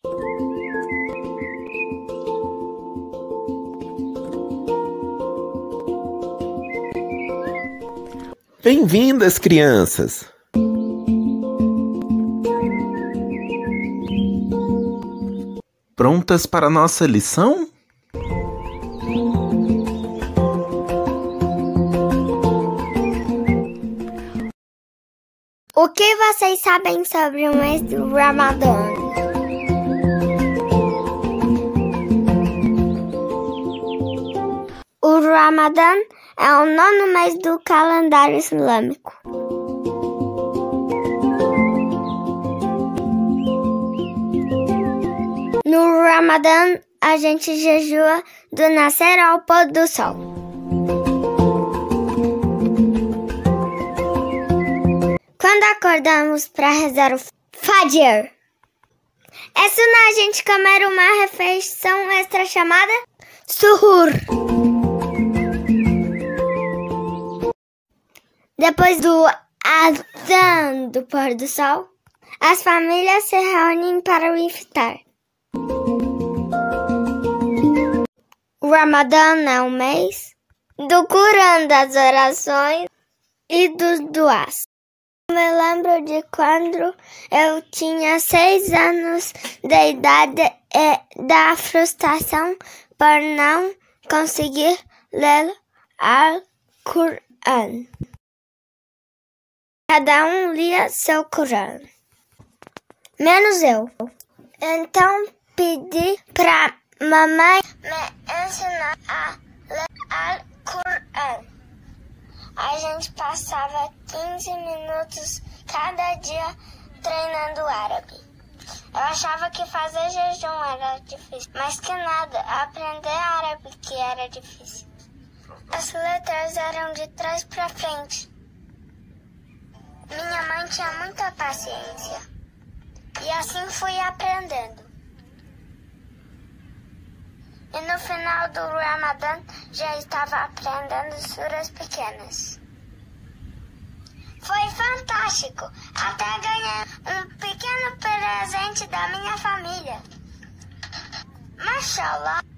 Bem-vindas, crianças! Prontas para a nossa lição? O que vocês sabem sobre o mês do Ramadã? O Ramadã é o 9º mês do calendário islâmico. No Ramadã, a gente jejua do nascer ao pôr do sol. Quando acordamos para rezar o Fajr, é sunnah a gente comer uma refeição extra chamada Suhur. Depois do Adhan do pôr do sol, as famílias se reúnem para o iftar. O Ramadã é o mês do Corão, das orações e dos duás. Me lembro de quando eu tinha 6 anos de idade e da frustração por não conseguir ler Al-Qur'an. Cada um lia seu Corão, menos eu. Então pedi para mamãe me ensinar a ler Al-Qur'an. A gente passava 15 minutos cada dia treinando árabe. Eu achava que fazer jejum era difícil, mas que nada, aprender árabe que era difícil. As letras eram de trás para frente. Minha mãe tinha muita paciência e assim fui aprendendo. E no final do Ramadã já estava aprendendo suras pequenas. Foi fantástico! Até ganhei um pequeno presente da minha família. Mashallah!